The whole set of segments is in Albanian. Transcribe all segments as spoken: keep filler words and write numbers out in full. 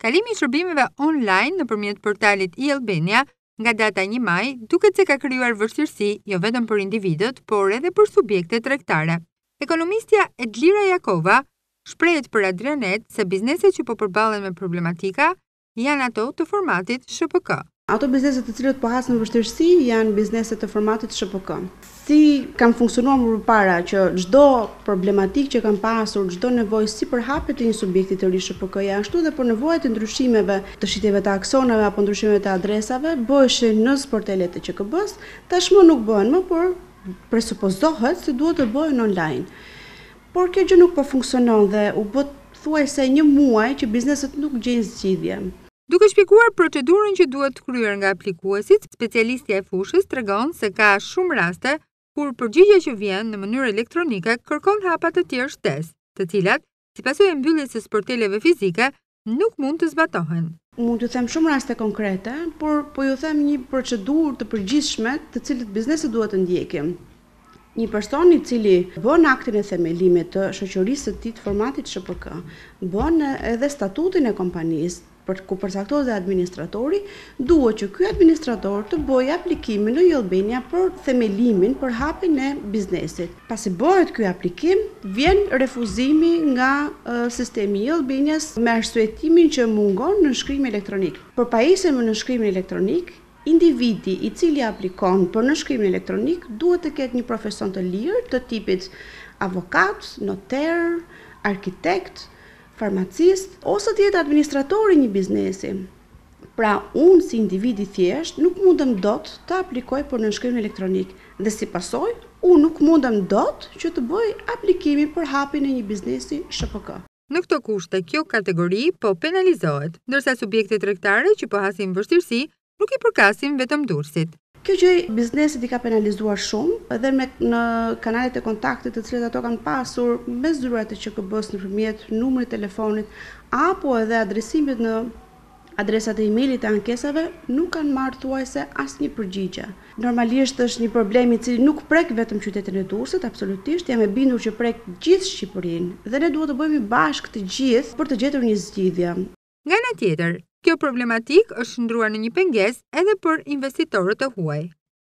Kalimi i shërbimeve online nëpërmjet portalit e-Albania nga data një maj duket se ka krijuar vështirësi jo vetëm për individët, por edhe për subjektet tregtare. Ekonomistja Edlira Jakova shprehet për Adrianet se bizneset që po përballen me problematika janë ato të formatit sh p k. Ato bizneset të cilët po hasin vështirësi janë bizneset të formatit sh p k. Si kanë funksionuar më përpara që çdo problematikë që kanë pasur, çdo nevojë si për hapje të një subjekti të ri sh p k, ashtu edhe për nevojat e ndryshimeve të shitjeve të aksonave apo ndryshimeve të adresave, bëheshin në sportelet e Q K B-s, tashmë nuk bëhen më, por presupozohet se duhet të bëhen online. Por kjo gjë nuk po funksionon dhe u bë thuajse një muaj që bizneset nuk gjejnë zgjidhje. Duke shpjeguar procedurën që duhet kryer nga aplikuesit, specialistja e fushës tregon se ka shumë raste kur përgjigjja që vjen në mënyrë elektronike kërkon hapa të tjerë shtesë, të cilat, si pasojë e mbylljes së sporteleve fizike, nuk mund të zbatohen. Mund t'ju them shumë raste konkrete, por po ju them një procedurë të përgjithshme të cilët bizneset duhet të ndjekin. Një person i cili bën aktin e themelimit të shoqërisë së tij të formatit sh p k, bën edhe statutin e kompanisë, për ku përcaktohet dhe administratori, duhet që ky administrator të bëjë aplikimin në e-Albania për themelimin për hapjen e biznesit. Pasi bëhet ky aplikim, vjen refuzimi nga uh, sistemi i e-Albanias me arsyetimin që mungon nënshkrimi elektronik. Për pajisjen me nënshkrimin elektronik, individi i cili aplikon për nënshkrimin elektronik duhet të ketë një profesion të lirë të tipit avokat, noter, arkitekt, farmacist, ose të jetë administratori i një biznesi. Pra, unë si individi thjesht nuk mundem dot të aplikoj për nënshkrimin elektronik dhe si pasojë, unë nuk mundem dot që të bëj aplikimin për hapjen e një biznesi sh p k. Në këto kushte, kjo kategori po penalizohet, ndërsa subjektet tregtare që po hasin vështirësi nuk i përkasin vetëm dursit. Kjo gjë biznesit i ka penalizuar shumë edhe me në kanalet e kontaktit të cilët ato kanë pasur me zyrat e Q K B-s nëpërmjet numrit telefonit apo edhe adresimit në adresat e emailit e ankesave nuk kanë marrë thuajse asnjë përgjigje. Normalisht është një problem i cili nuk prek vetëm qytetin e Durrësit, absolutisht, jam e bindur që prek gjithë Shqipërinë dhe ne duhet të bëhemi bashkë të gjithë për të gjetur një zgjidhje. Nga ana tjetër, kjo problematik është shndruar në një pengesë edhe për investitorët e huaj.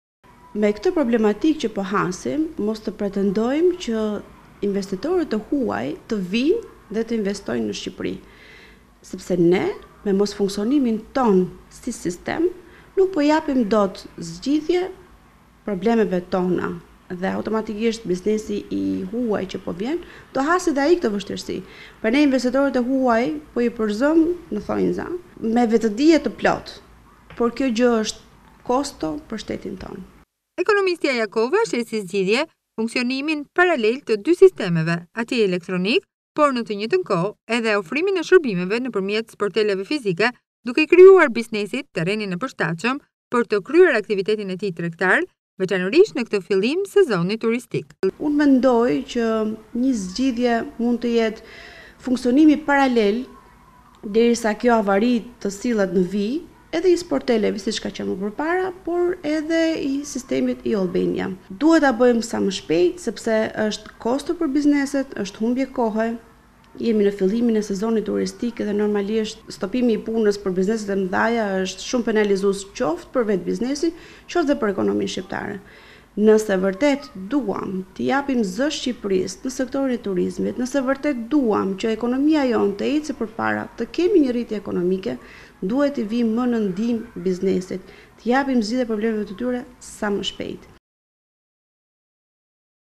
Me këtë problematik që po hasim, mos të pretendojmë që investitorët e huaj të vinë dhe të investojnë në Shqipëri, sepse ne, me mos funksionimin ton si sistem, nuk po japim dot zgjidhje problemeve tona. Dhe automatikisht biznesi i huaj që po vjen, do hasi dhe ai këtë vështirësi. Për ne investitorët e huaj po i përzëm në thonjza me vetëdije të plot, por kjo gjë është kosto për shtetin tonë. Ekonomistja Jakova sheh si zgjidhje funksionimin paralel të dy sistemeve, atij elektronik, por në të njëjtën kohë edhe ofrimin e shërbimeve nëpërmjet sporteleve fizike, duke krijuar biznesit terrenin e përshtatshëm për të kryer aktivitetin e tij tregtar, veçanërisht në këtë fillim sezoni turistik. Unë mendoj që një zgjidhje mund të jetë funksionimi paralel derisa kjo avari të sillet në vijë, edhe i sporteleve siç ka qenë më përpara, por edhe i sistemit e-Albania. Duhet ta bëjmë sa më shpejt sepse është kosto për bizneset, është humbje kohe. Jemi në fillimin e sezonit turistik dhe normalisht stopimi i punës për bizneset e mëdha është shumë penalizues qoftë për vetë biznesin, qoftë dhe për ekonominë shqiptare. Nëse vërtet duam të japim zë Shqipërisë në sektorin e turizmit, nëse vërtet duam që ekonomia jonë të ecë përpara, të kemi një rritje ekonomike, duhet të vijmë më në ndihmë biznesit, të japim zgjidhje problemeve të tyre sa më shpejt.